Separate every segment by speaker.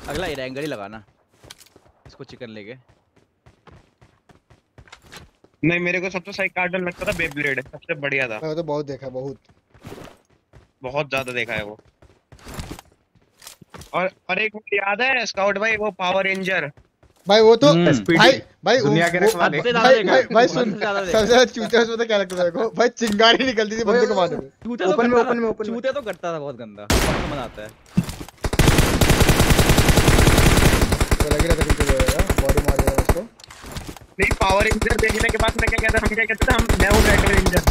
Speaker 1: अगला एंगल ही लगाना इसको चिकन लेके।
Speaker 2: नहीं मेरे को सबसे सही कार्टून लगता था बेब्लेड, सबसे बढ़िया था।
Speaker 3: मैं तो बहुत देखा है,
Speaker 2: बहुत ज्यादा देखा है वो। और एक मुझे याद है स्काउट भाई, वो पावर रेंजर
Speaker 3: भाई। वो तो भाई
Speaker 4: दुनिया के रखवाले।
Speaker 3: भाई सुन, सबसे ज्यादा चूते उसमें तो क्या लगता था देखो भाई, चिंगारी निकलती थी बंदे को मारने में।
Speaker 1: चूते तो करता था बहुत गंदा, मजा आता है।
Speaker 3: तो लग रहा था कि चलो यार बॉडी मार देगा उसको।
Speaker 2: नहीं पावर रेंजर देखने के बाद मैं क्या कहता, हम क्या कहते थे, हम मैं हूं रेड रेंजर।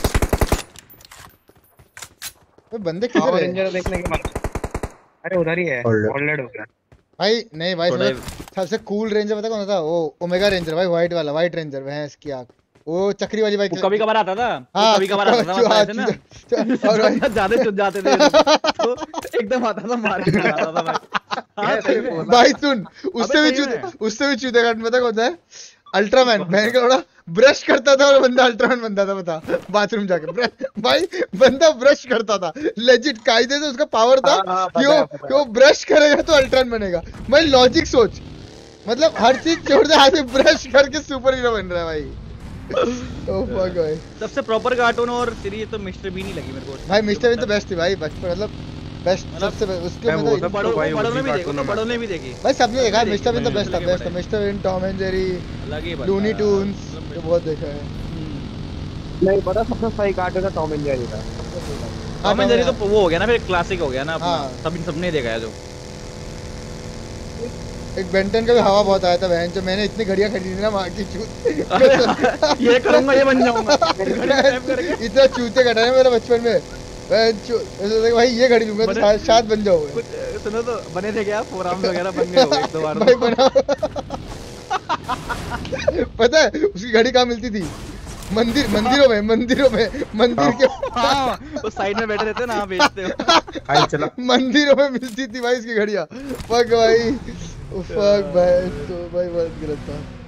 Speaker 3: भाई बंदे किधर है?
Speaker 2: पावर रेंजर देखने के बाद, अरे उधर ही है, ऑलरेडी हो गया
Speaker 3: भाई। नहीं भाई सबसे कूल रेंजर पता कौन था? वो ओमेगा रेंजर भाई, व्हाइट वाला, व्हाइट रेंजर भैंस की आंख, वो चक्री वाली बाइक।
Speaker 1: कभी कभार आता था, कभी कभार आता था ना, और ज्यादा चुद जाते थे तो एकदम आता था, मार के आता था भाई।
Speaker 3: भाई सुन, उससे भी चूते काट पता कौन है? अल्ट्रामैन। बहन का थोड़ा ब्रश करता था और बंदा अल्ट्रामैन बनता था, बता बाथरूम जाके भाई बंदा ब्रश करता था लेजिट, कायदे से उसका पावर था कि वो ब्रश करेगा तो अल्ट्रामैन बनेगा। भाई लॉजिक सोच, मतलब हर चीज छोड़ दे, हाथ में ब्रश करके सुपर हीरो बन रहा है भाई। ओह फक भाई।
Speaker 1: सबसे प्रॉपर कार्टून और सीरीज तो मिस्टर बीन ही लगी मेरे को
Speaker 3: भाई। मिस्टर बीन तो बेस्ट थी भाई बचपन, मतलब बेस्ट सबसे उसके में तो
Speaker 1: बड़ों ने भी देखी, तो बड़ों ने भी देखी
Speaker 3: भाई, सबने देखा। मिस्टर बीन तो बेस्ट था, बेस्ट था Mister Bean, Tom and Jerry, Looney Tunes, ये बहुत देखा है।
Speaker 2: नहीं पता सबसे सही कार्टून था टॉम एंड जेरी था।
Speaker 1: टॉम एंड जेरी तो वो हो गया ना फिर, क्लासिक हो गया ना अपना, सबने देखा है जो।
Speaker 3: एक बेंटन का भी हवा बहुत आया था बहन, जो मैंने इतनी घड़ियां खरीदी ना मार की चूत।
Speaker 1: ये करूंगा, ये बन जाऊंगा।
Speaker 3: इतना चूते कटाए मेरे बचपन में भाई, ये घड़ी लूंगा तो शायद बन जाओगे।
Speaker 1: कुछ सुनो तो बने थे क्या, फोर आर्म्स वगैरह बन गए होंगे एक दो बार
Speaker 3: भाई बना। पता है उसकी घड़ी कहाँ मिलती थी? मंदिरों में मंदिर के
Speaker 1: वो साइड में बैठे रहते ना, बेचते हो।
Speaker 3: मंदिरों में मिलती थी भाई इसकी घड़ियां। फक भाई, फक भाई, तो भाई बहुत गलत था।